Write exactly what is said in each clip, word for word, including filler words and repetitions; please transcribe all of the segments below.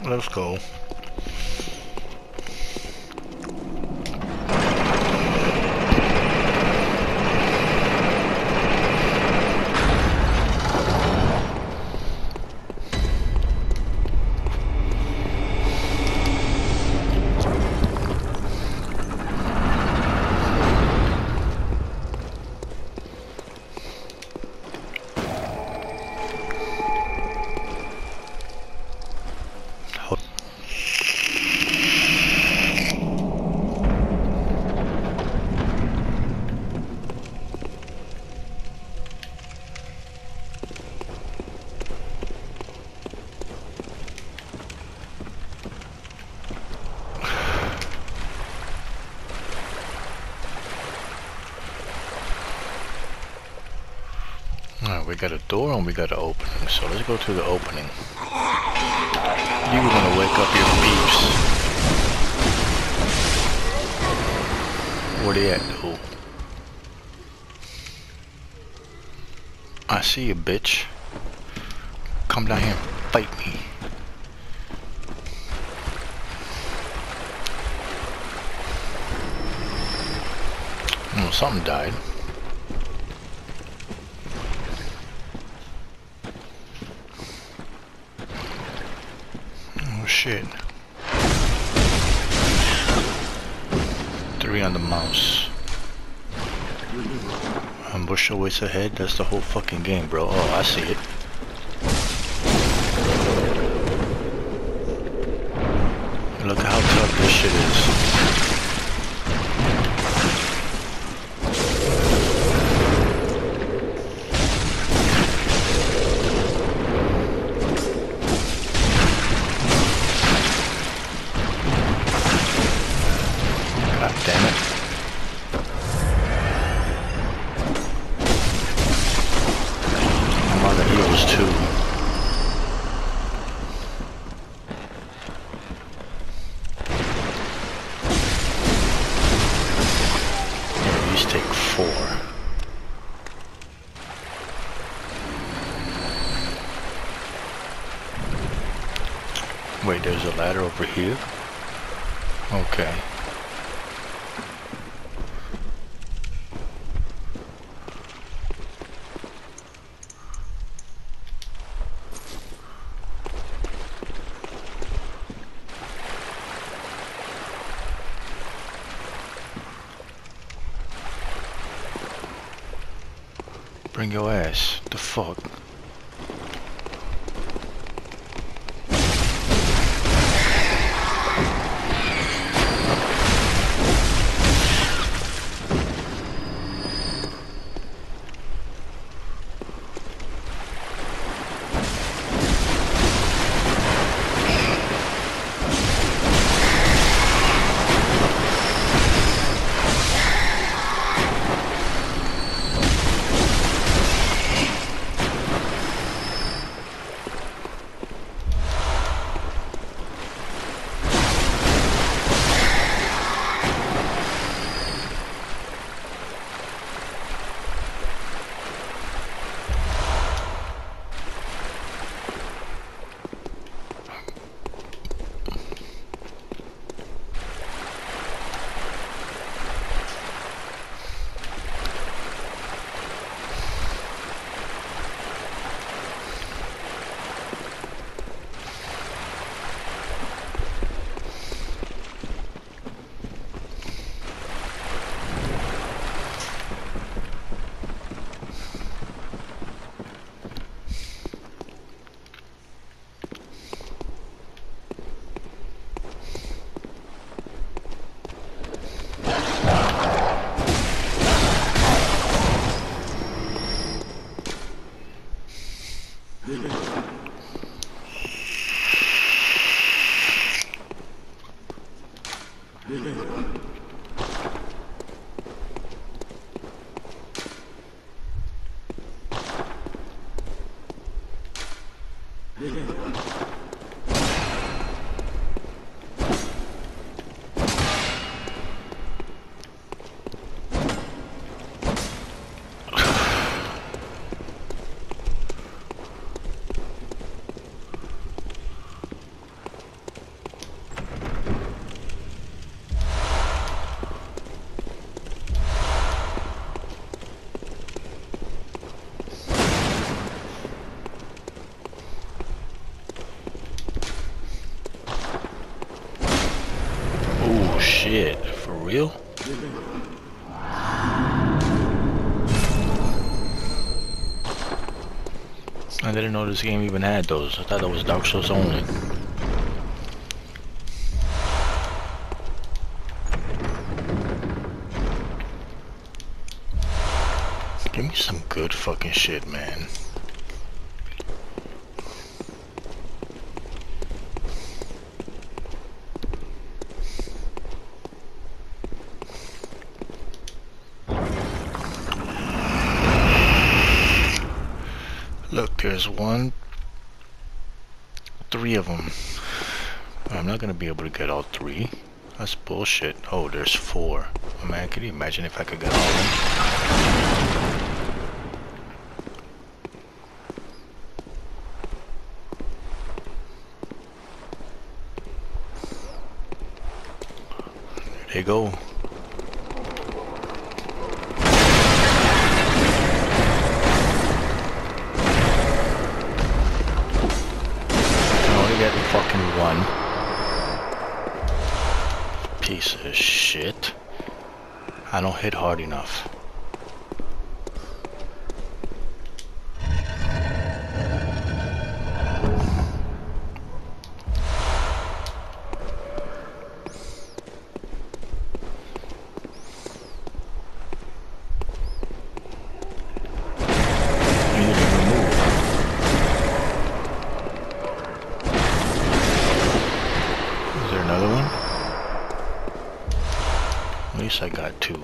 Let's go. Alright, we got a door and we got an opening, so let's go to the opening. You're gonna wake up your beeps. Where they at, though? I see you, bitch. Come down here and fight me. Oh, something died. Shit. Three on the mouse. Ambush awaits ahead. That's the whole fucking game, bro. Oh, I see it. Look at how tough this shit is. Damn it. I'm on the heels too. Yeah, these take four. Wait, there's a ladder over here? Okay. Bring your ass. The fuck? real? I didn't know this game even had those. I thought that was Dark Souls only. Give me some good fucking shit, man. Look, there's one, three of them. I'm not gonna be able to get all three. That's bullshit. Oh, there's four. Oh, man, can you imagine if I could get all of them? There you go. Fucking one. Piece of shit. I don't hit hard enough. I got two.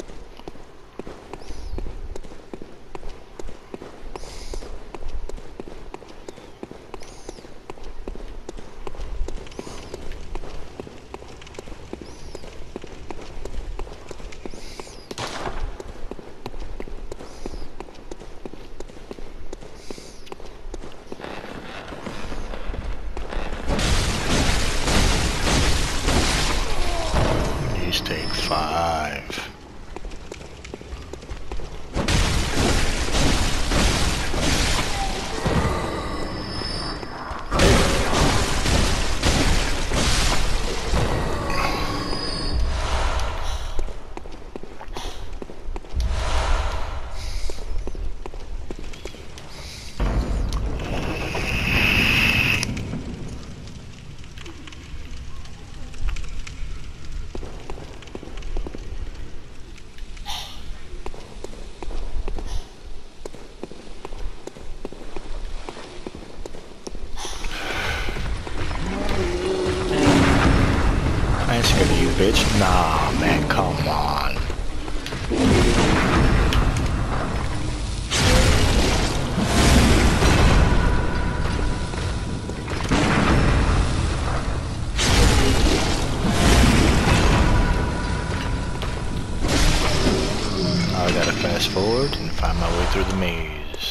These take five. I ain't scared of you, bitch. Nah, man, come on. I gotta fast forward and find my way through the maze.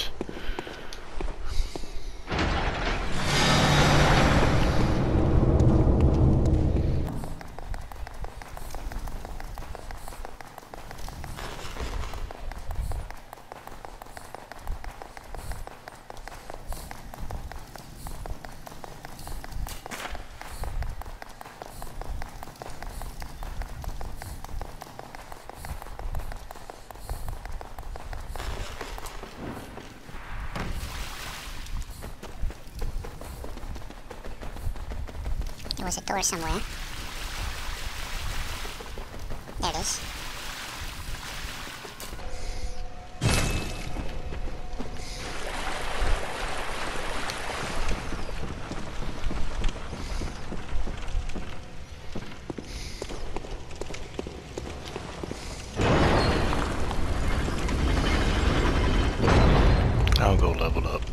There was a door somewhere. There it is. I'll go level up.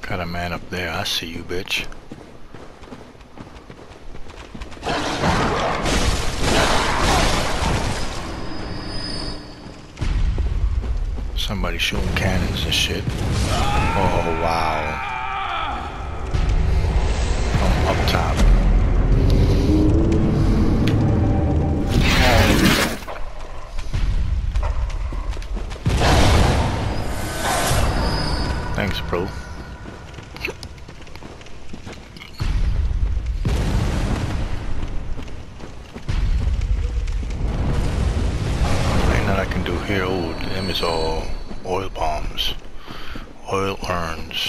Got a man up there. I see you, bitch. Somebody shooting cannons and shit. Oh, wow. From up top. Thanks, bro. Ain't nothing I can do here. Oh, them is all oil bombs, oil urns.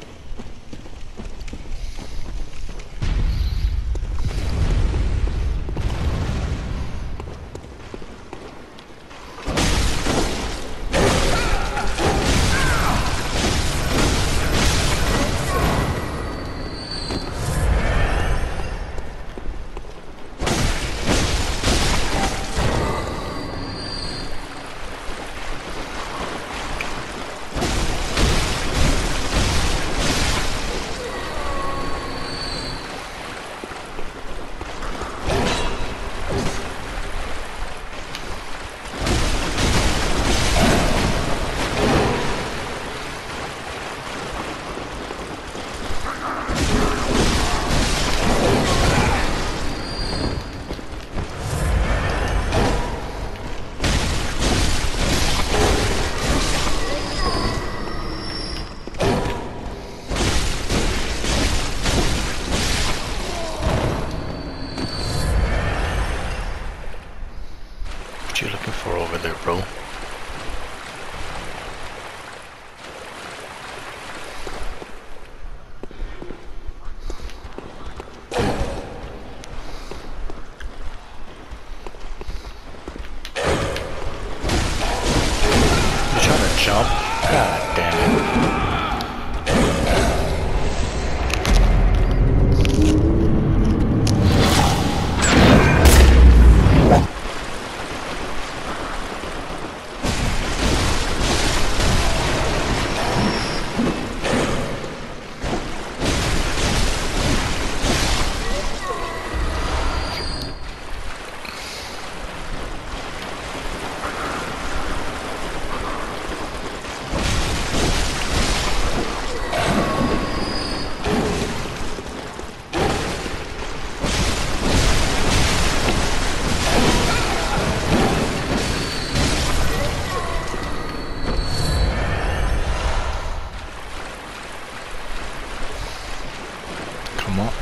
What you looking for over there, bro? You trying to jump? God damn it. Come on.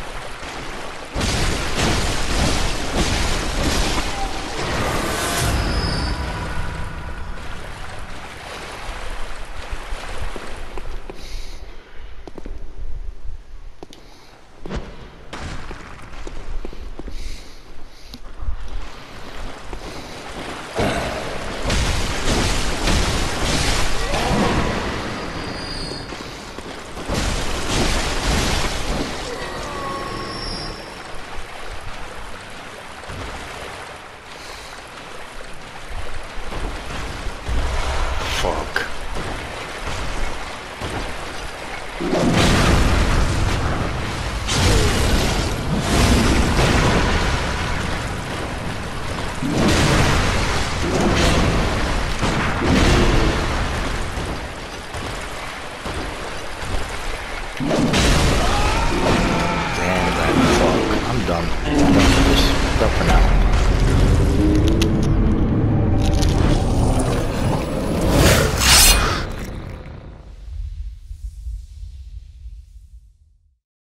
Fuck. Damn that fuck. I'm done. I'm done with this. Done for now.